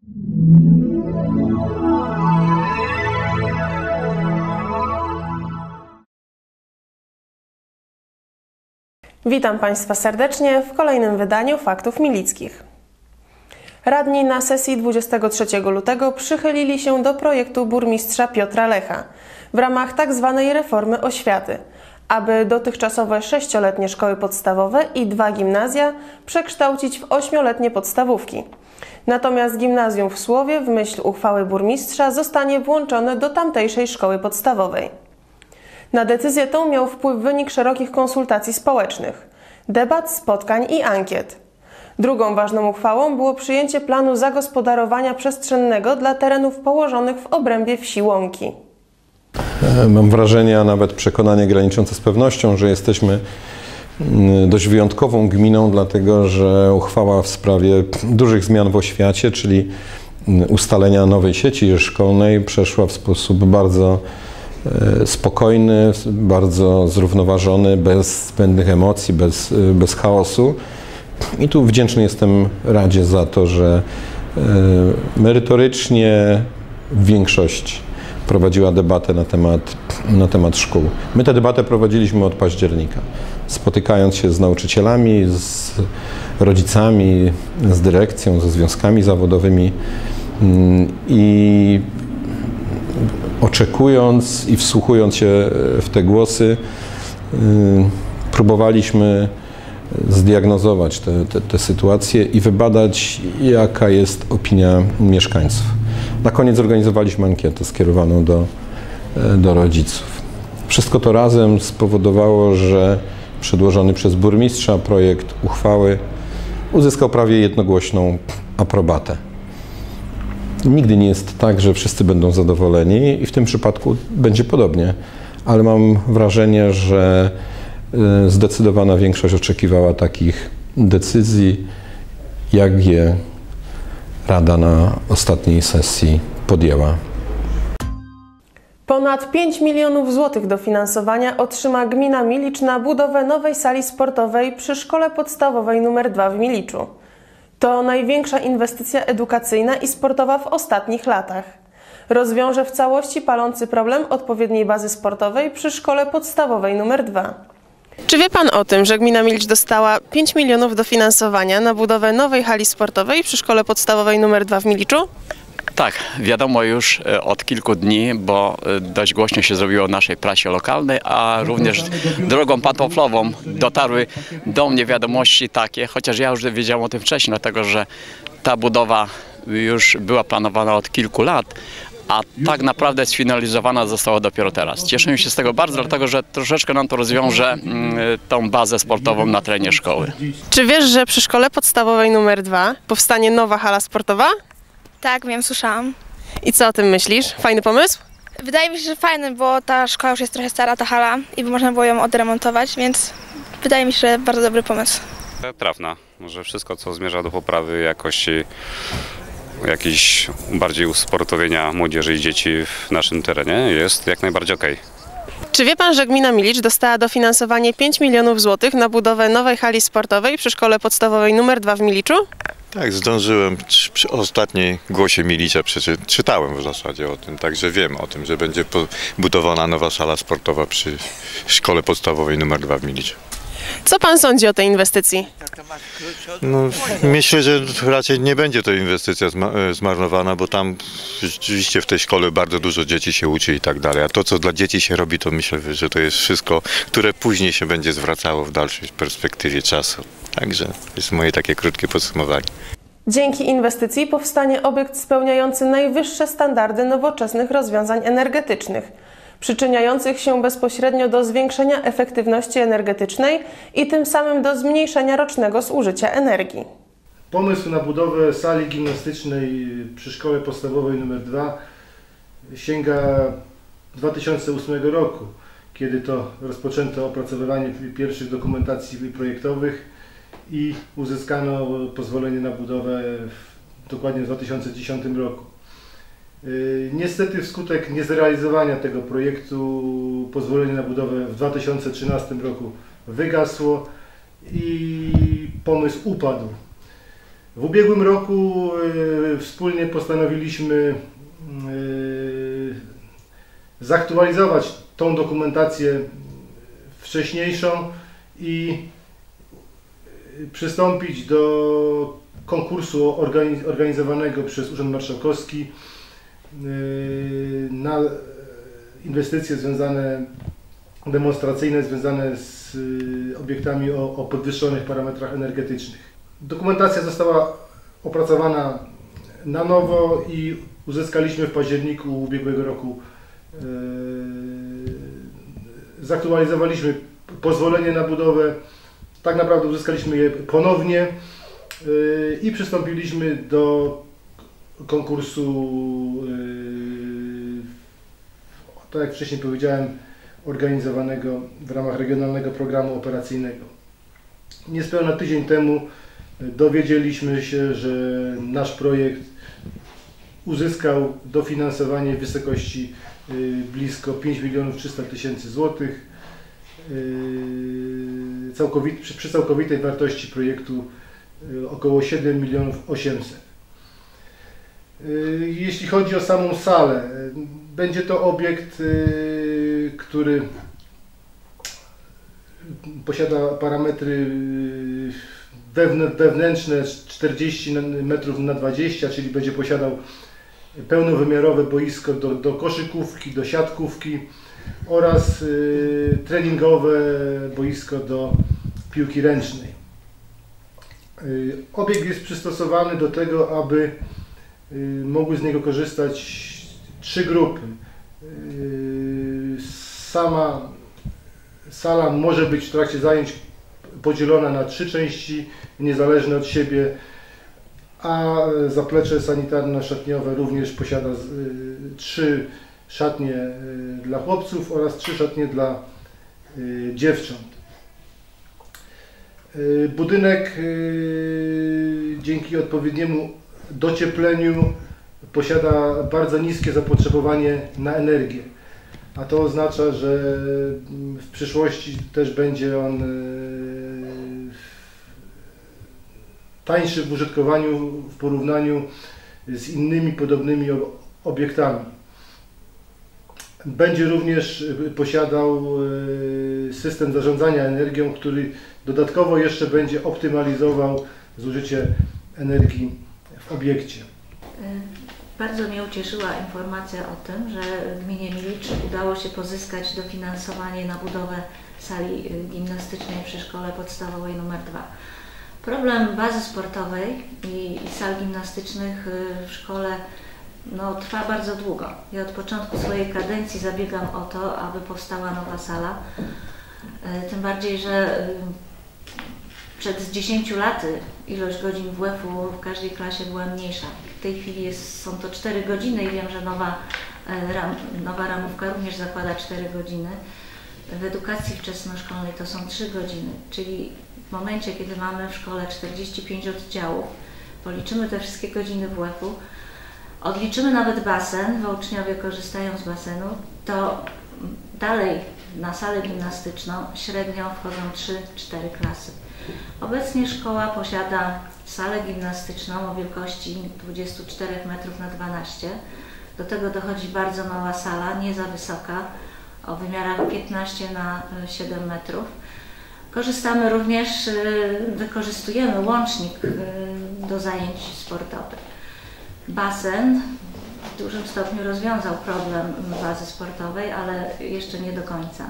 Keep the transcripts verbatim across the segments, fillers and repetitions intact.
Witam Państwa serdecznie w kolejnym wydaniu Faktów Milickich. Radni na sesji dwudziestego trzeciego lutego przychylili się do projektu burmistrza Piotra Lecha w ramach tzw. reformy oświaty, aby dotychczasowe sześcioletnie szkoły podstawowe i dwa gimnazja przekształcić w ośmioletnie podstawówki. Natomiast gimnazjum w Słowie w myśl uchwały burmistrza zostanie włączone do tamtejszej szkoły podstawowej. Na decyzję tą miał wpływ wynik szerokich konsultacji społecznych, debat, spotkań i ankiet. Drugą ważną uchwałą było przyjęcie planu zagospodarowania przestrzennego dla terenów położonych w obrębie wsi Łąki. Mam wrażenie, a nawet przekonanie graniczące z pewnością, że jesteśmy dość wyjątkową gminą, dlatego że uchwała w sprawie dużych zmian w oświacie, czyli ustalenia nowej sieci szkolnej, przeszła w sposób bardzo spokojny, bardzo zrównoważony, bez zbędnych emocji, bez, bez chaosu. I tu wdzięczny jestem Radzie za to, że merytorycznie w większości prowadziła debatę na temat, na temat szkół. My tę debatę prowadziliśmy od października, spotykając się z nauczycielami, z rodzicami, z dyrekcją, ze związkami zawodowymi i oczekując i wsłuchując się w te głosy, próbowaliśmy zdiagnozować te, te, te sytuacje i wybadać, jaka jest opinia mieszkańców. Na koniec zorganizowaliśmy ankietę skierowaną do, do rodziców. Wszystko to razem spowodowało, że przedłożony przez burmistrza projekt uchwały uzyskał prawie jednogłośną aprobatę. Nigdy nie jest tak, że wszyscy będą zadowoleni i w tym przypadku będzie podobnie, ale mam wrażenie, że zdecydowana większość oczekiwała takich decyzji, jak je Rada na ostatniej sesji podjęła. Ponad pięć milionów złotych dofinansowania otrzyma gmina Milicz na budowę nowej sali sportowej przy szkole podstawowej numer dwa w Miliczu. To największa inwestycja edukacyjna i sportowa w ostatnich latach. Rozwiąże w całości palący problem odpowiedniej bazy sportowej przy szkole podstawowej numer dwa. Czy wie Pan o tym, że gmina Milicz dostała pięć milionów dofinansowania na budowę nowej hali sportowej przy szkole podstawowej numer dwa w Miliczu? Tak, wiadomo już od kilku dni, bo dość głośno się zrobiło w naszej prasie lokalnej, a również drogą pantoflową dotarły do mnie wiadomości takie, chociaż ja już wiedziałem o tym wcześniej, dlatego że ta budowa już była planowana od kilku lat, a tak naprawdę sfinalizowana została dopiero teraz. Cieszę się z tego bardzo, dlatego że troszeczkę nam to rozwiąże tą bazę sportową na terenie szkoły. Czy wiesz, że przy szkole podstawowej numer dwa powstanie nowa hala sportowa? Tak, wiem, słyszałam. I co o tym myślisz? Fajny pomysł? Wydaje mi się, że fajny, bo ta szkoła już jest trochę stara, ta hala, i by można było ją odremontować, więc wydaje mi się, że bardzo dobry pomysł. Trafna, że wszystko, co zmierza do poprawy jakości, jakiejś bardziej usportowienia młodzieży i dzieci w naszym terenie, jest jak najbardziej okej. Czy wie Pan, że gmina Milicz dostała dofinansowanie pięć milionów złotych na budowę nowej hali sportowej przy szkole podstawowej numer dwa w Miliczu? Tak, zdążyłem przy ostatniej głosie Milicza, czytałem w zasadzie o tym, także wiem o tym, że będzie budowana nowa sala sportowa przy szkole podstawowej numer dwa w Miliczu. Co Pan sądzi o tej inwestycji? No, myślę, że raczej nie będzie to inwestycja zmarnowana, bo tam rzeczywiście w tej szkole bardzo dużo dzieci się uczy i tak dalej. A to, co dla dzieci się robi, to myślę, że to jest wszystko, które później się będzie zwracało w dalszej perspektywie czasu. Także to jest moje takie krótkie podsumowanie. Dzięki inwestycji powstanie obiekt spełniający najwyższe standardy nowoczesnych rozwiązań energetycznych, przyczyniających się bezpośrednio do zwiększenia efektywności energetycznej i tym samym do zmniejszenia rocznego zużycia energii. Pomysł na budowę sali gimnastycznej przy szkole podstawowej numer dwa sięga dwa tysiące ósmego roku, kiedy to rozpoczęto opracowywanie pierwszych dokumentacji projektowych i uzyskano pozwolenie na budowę w, dokładnie w dwa tysiące dziesiątym roku. Niestety wskutek niezrealizowania tego projektu pozwolenie na budowę w dwa tysiące trzynastym roku wygasło i pomysł upadł. W ubiegłym roku wspólnie postanowiliśmy zaktualizować tą dokumentację wcześniejszą i przystąpić do konkursu organizowanego przez Urząd Marszałkowski na inwestycje związane, demonstracyjne związane z obiektami o, o podwyższonych parametrach energetycznych. Dokumentacja została opracowana na nowo i uzyskaliśmy w październiku ubiegłego roku, yy, zaktualizowaliśmy pozwolenie na budowę, tak naprawdę uzyskaliśmy je ponownie yy, i przystąpiliśmy do konkursu, yy, tak jak wcześniej powiedziałem, organizowanego w ramach Regionalnego Programu Operacyjnego. Niespełna tydzień temu dowiedzieliśmy się, że nasz projekt uzyskał dofinansowanie w wysokości blisko pięć milionów trzysta tysięcy złotych przy, przy całkowitej wartości projektu około siedem milionów osiemset. Jeśli chodzi o samą salę, będzie to obiekt, który posiada parametry wewnętrzne czterdzieści metrów na dwadzieścia, czyli będzie posiadał pełnowymiarowe boisko do, do koszykówki, do siatkówki oraz y, treningowe boisko do piłki ręcznej. Y, obiekt jest przystosowany do tego, aby y, mogły z niego korzystać trzy grupy. Y, sama sala może być w trakcie zajęć podzielona na trzy części, niezależne od siebie, a zaplecze sanitarno-szatniowe również posiada y, trzy szatnie y, dla chłopców oraz trzy szatnie dla y, dziewcząt. Y, budynek y, dzięki odpowiedniemu dociepleniu posiada bardzo niskie zapotrzebowanie na energię, a to oznacza, że w przyszłości też będzie on tańszy w użytkowaniu w porównaniu z innymi podobnymi obiektami. Będzie również posiadał system zarządzania energią, który dodatkowo jeszcze będzie optymalizował zużycie energii w obiekcie. Bardzo mnie ucieszyła informacja o tym, że gminie Milicz udało się pozyskać dofinansowanie na budowę sali gimnastycznej przy szkole podstawowej numer dwa. Problem bazy sportowej i, i sal gimnastycznych w szkole no, trwa bardzo długo. Ja od początku swojej kadencji zabiegam o to, aby powstała nowa sala. Tym bardziej, że przed dziesięciu laty ilość godzin W F-u w każdej klasie była mniejsza. W tej chwili jest, są to cztery godziny i wiem, że nowa, ram, nowa ramówka również zakłada cztery godziny. W edukacji wczesnoszkolnej to są trzy godziny, czyli w momencie, kiedy mamy w szkole czterdzieści pięć oddziałów, policzymy te wszystkie godziny W F-u, odliczymy nawet basen, bo uczniowie korzystają z basenu, to dalej na salę gimnastyczną średnio wchodzą trzy cztery klasy. Obecnie szkoła posiada salę gimnastyczną o wielkości dwudziestu czterech metrów na dwanaście. Do tego dochodzi bardzo mała sala, nie za wysoka, o wymiarach piętnaście na siedem metrów. Korzystamy również, wykorzystujemy łącznik do zajęć sportowych. Basen w dużym stopniu rozwiązał problem bazy sportowej, ale jeszcze nie do końca.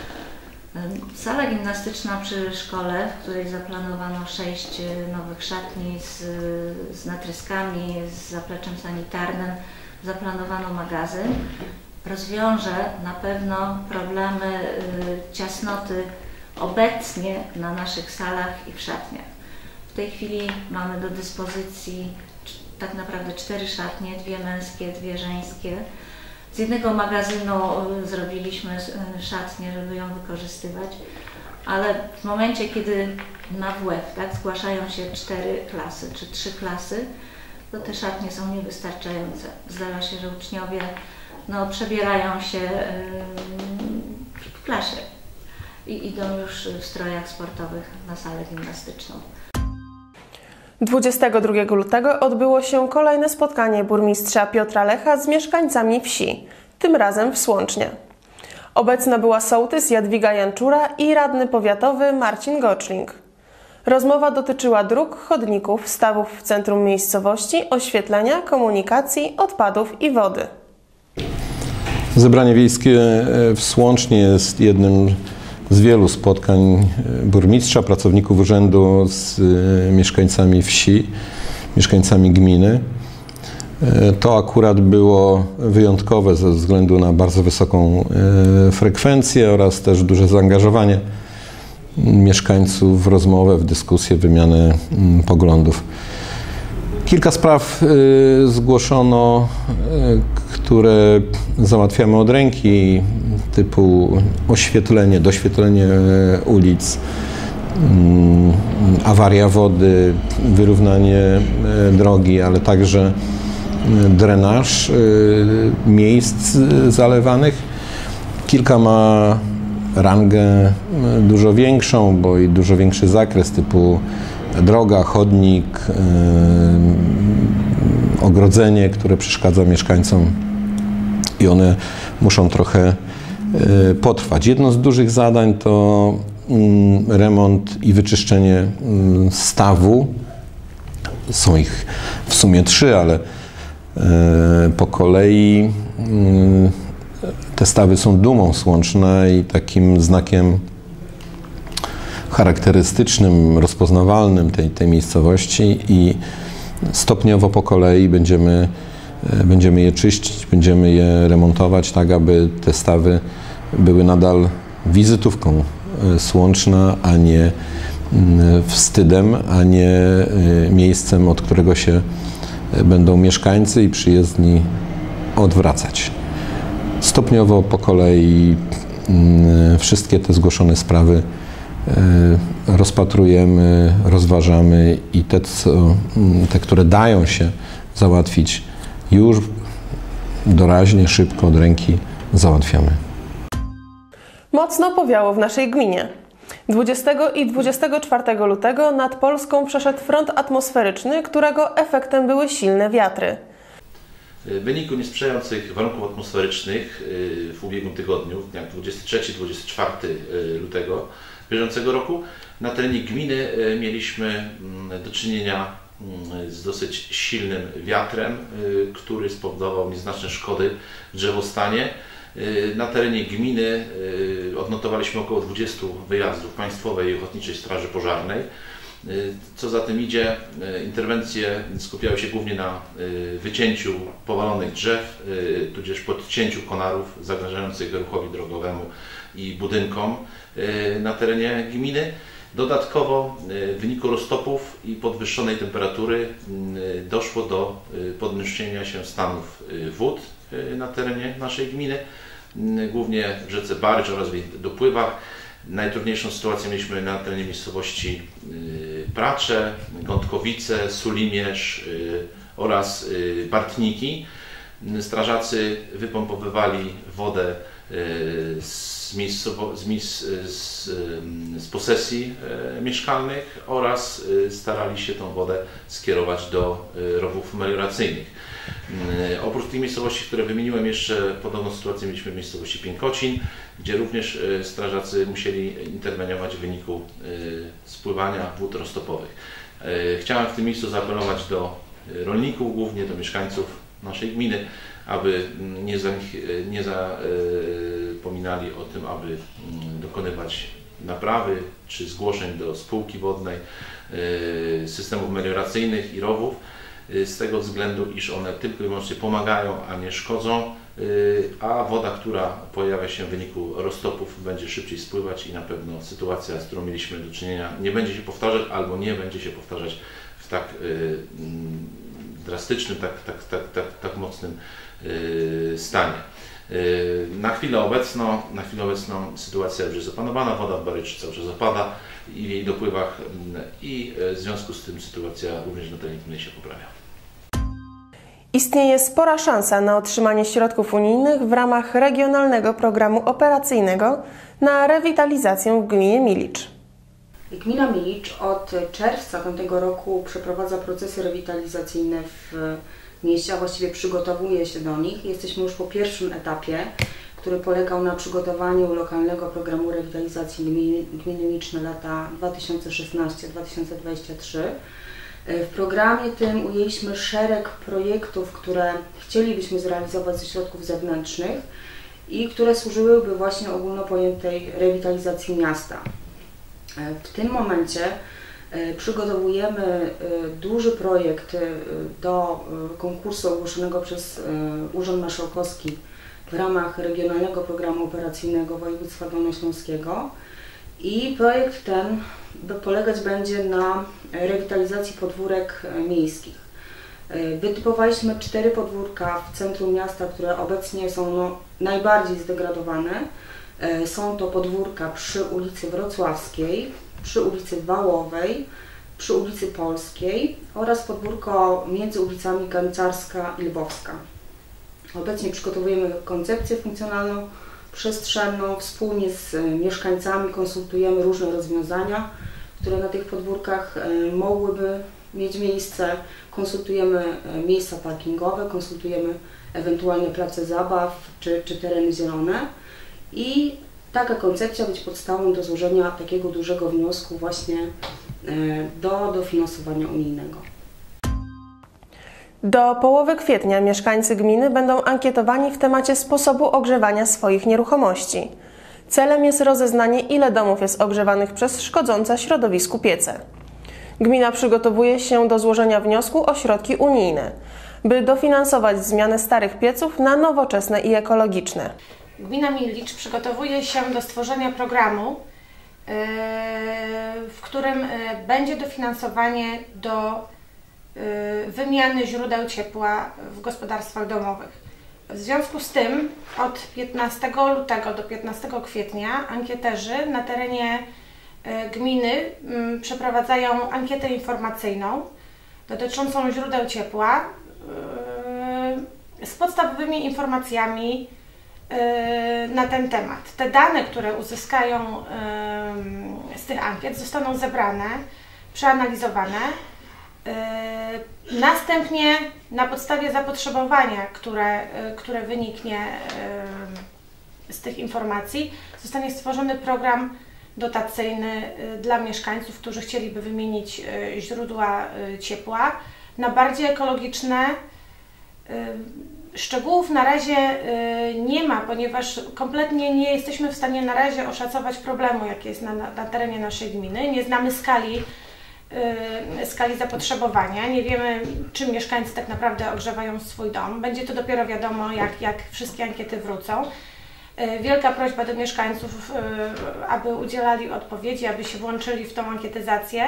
Sala gimnastyczna przy szkole, w której zaplanowano sześć nowych szatni z, z natryskami, z zapleczem sanitarnym, zaplanowano magazyn, rozwiąże na pewno problemy ciasnoty obecnie na naszych salach i w szatniach. W tej chwili mamy do dyspozycji tak naprawdę cztery szatnie, dwie męskie, dwie żeńskie. Z jednego magazynu zrobiliśmy szatnię, żeby ją wykorzystywać, ale w momencie, kiedy na W F, tak, zgłaszają się cztery klasy czy trzy klasy, to te szatnie są niewystarczające. Zdarza się, że uczniowie no, przebierają się w klasie i idą już w strojach sportowych na salę gimnastyczną. dwudziestego drugiego lutego odbyło się kolejne spotkanie burmistrza Piotra Lecha z mieszkańcami wsi, tym razem w Słoncznie. Obecna była sołtys Jadwiga Janczura i radny powiatowy Marcin Goczling. Rozmowa dotyczyła dróg, chodników, stawów w centrum miejscowości, oświetlenia, komunikacji, odpadów i wody. Zebranie wiejskie w Słoncznie jest jednym z wielu spotkań burmistrza, pracowników urzędu z mieszkańcami wsi, mieszkańcami gminy. To akurat było wyjątkowe ze względu na bardzo wysoką frekwencję oraz też duże zaangażowanie mieszkańców w rozmowę, w dyskusję, wymianę poglądów. Kilka spraw zgłoszono, które załatwiamy od ręki, typu oświetlenie, doświetlenie ulic, awaria wody, wyrównanie drogi, ale także drenaż miejsc zalewanych. Kilka ma rangę dużo większą, bo i dużo większy zakres, typu droga, chodnik, yy, ogrodzenie, które przeszkadza mieszkańcom i one muszą trochę yy, potrwać. Jedno z dużych zadań to yy, remont i wyczyszczenie yy, stawu. Są ich w sumie trzy, ale yy, po kolei yy, te stawy są dumą Słonczna i takim znakiem charakterystycznym, rozpoznawalnym tej, tej miejscowości i stopniowo po kolei będziemy, będziemy je czyścić, będziemy je remontować tak, aby te stawy były nadal wizytówką Słonczna, a nie wstydem, a nie miejscem, od którego się będą mieszkańcy i przyjezdni odwracać. Stopniowo po kolei wszystkie te zgłoszone sprawy rozpatrujemy, rozważamy i te, co, te, które dają się załatwić już doraźnie, szybko, od ręki załatwiamy. Mocno powiało w naszej gminie. dwudziestego i dwudziestego czwartego lutego nad Polską przeszedł front atmosferyczny, którego efektem były silne wiatry. W wyniku niesprzyjających warunków atmosferycznych w ubiegłym tygodniu, w dniach dwudziestego trzeciego do dwudziestego czwartego lutego bieżącego roku, na terenie gminy mieliśmy do czynienia z dosyć silnym wiatrem, który spowodował nieznaczne szkody w drzewostanie. Na terenie gminy odnotowaliśmy około dwudziestu wyjazdów Państwowej i Ochotniczej Straży Pożarnej. Co za tym idzie, interwencje skupiały się głównie na wycięciu powalonych drzew, tudzież podcięciu konarów zagrażających ruchowi drogowemu i budynkom na terenie gminy. Dodatkowo w wyniku roztopów i podwyższonej temperatury doszło do podniesienia się stanów wód na terenie naszej gminy, głównie w rzece Barcz oraz w jej dopływach. Najtrudniejszą sytuację mieliśmy na terenie miejscowości Pracze, Gądkowice, Sulimierz oraz Bartniki. Strażacy wypompowywali wodę z, miejscowo, z, miejsc, z, z posesji mieszkalnych oraz starali się tą wodę skierować do rowów melioracyjnych. Oprócz tych miejscowości, które wymieniłem, jeszcze podobną sytuację mieliśmy w miejscowości Piękocin, gdzie również strażacy musieli interweniować w wyniku spływania wód roztopowych. Chciałem w tym miejscu zaapelować do rolników, głównie do mieszkańców naszej gminy, aby nie, za, nie zapominali o tym, aby dokonywać naprawy czy zgłoszeń do spółki wodnej systemów melioracyjnych i rowów, z tego względu, iż one tylko i wyłącznie pomagają, a nie szkodzą, a woda, która pojawia się w wyniku roztopów, będzie szybciej spływać i na pewno sytuacja, z którą mieliśmy do czynienia, nie będzie się powtarzać albo nie będzie się powtarzać w tak drastycznym, tak, tak, tak, tak, tak mocnym stanie. Na chwilę obecną, na chwilę obecną sytuacja już jest opanowana, woda w Barycz cały czas opada i w jej dopływach i w związku z tym sytuacja również na terenie gminy się poprawia. Istnieje spora szansa na otrzymanie środków unijnych w ramach regionalnego programu operacyjnego na rewitalizację w gminie Milicz. Gmina Milicz od czerwca tamtego roku przeprowadza procesy rewitalizacyjne w mieście, a właściwie przygotowuje się do nich. Jesteśmy już po pierwszym etapie, który polegał na przygotowaniu lokalnego programu rewitalizacji gminy Milicz na lata dwa tysiące szesnasty do dwa tysiące dwudziestego trzeciego. W programie tym ujęliśmy szereg projektów, które chcielibyśmy zrealizować ze środków zewnętrznych i które służyłyby właśnie ogólnopojętej rewitalizacji miasta. W tym momencie przygotowujemy duży projekt do konkursu ogłoszonego przez Urząd Marszałkowski w ramach Regionalnego Programu Operacyjnego Województwa Dolnośląskiego i projekt ten polegać będzie na rewitalizacji podwórek miejskich. Wytypowaliśmy cztery podwórka w centrum miasta, które obecnie są no, najbardziej zdegradowane. Są to podwórka przy ulicy Wrocławskiej, przy ulicy Wałowej, przy ulicy Polskiej oraz podwórko między ulicami Gancarska i Lwowska. Obecnie przygotowujemy koncepcję funkcjonalną, przestrzenną, wspólnie z mieszkańcami konsultujemy różne rozwiązania, które na tych podwórkach mogłyby mieć miejsce. Konsultujemy miejsca parkingowe, konsultujemy ewentualnie place zabaw czy, czy tereny zielone i taka koncepcja być podstawą do złożenia takiego dużego wniosku właśnie do dofinansowania unijnego. Do połowy kwietnia mieszkańcy gminy będą ankietowani w temacie sposobu ogrzewania swoich nieruchomości. Celem jest rozeznanie, ile domów jest ogrzewanych przez szkodzące środowisku piece. Gmina przygotowuje się do złożenia wniosku o środki unijne, by dofinansować zmianę starych pieców na nowoczesne i ekologiczne. Gmina Milicz przygotowuje się do stworzenia programu, w którym będzie dofinansowanie do wymiany źródeł ciepła w gospodarstwach domowych. W związku z tym od piętnastego lutego do piętnastego kwietnia ankieterzy na terenie gminy przeprowadzają ankietę informacyjną dotyczącą źródeł ciepła z podstawowymi informacjami na ten temat. Te dane, które uzyskają z tych ankiet, zostaną zebrane, przeanalizowane. Następnie na podstawie zapotrzebowania, które, które wyniknie z tych informacji, zostanie stworzony program dotacyjny dla mieszkańców, którzy chcieliby wymienić źródła ciepła na bardziej ekologiczne. Szczegółów na razie nie ma, ponieważ kompletnie nie jesteśmy w stanie na razie oszacować problemu, jaki jest na, na terenie naszej gminy. Nie znamy skali, skali zapotrzebowania, nie wiemy, czym mieszkańcy tak naprawdę ogrzewają swój dom. Będzie to dopiero wiadomo, jak, jak wszystkie ankiety wrócą. Wielka prośba do mieszkańców, aby udzielali odpowiedzi, aby się włączyli w tą ankietyzację.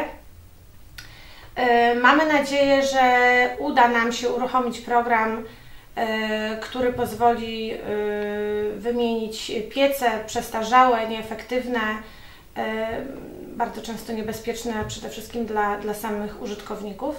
Mamy nadzieję, że uda nam się uruchomić program, który pozwoli wymienić piece przestarzałe, nieefektywne, bardzo często niebezpieczne przede wszystkim dla, dla samych użytkowników.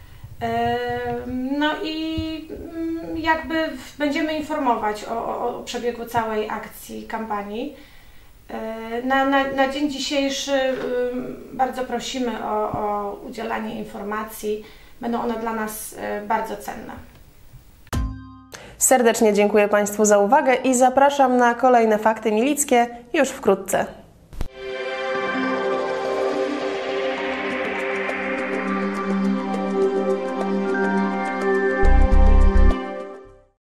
No i jakby będziemy informować o, o, o przebiegu całej akcji, kampanii. Na, na, na dzień dzisiejszy bardzo prosimy o, o udzielanie informacji. Będą one dla nas bardzo cenne. Serdecznie dziękuję Państwu za uwagę i zapraszam na kolejne Fakty Milickie już wkrótce.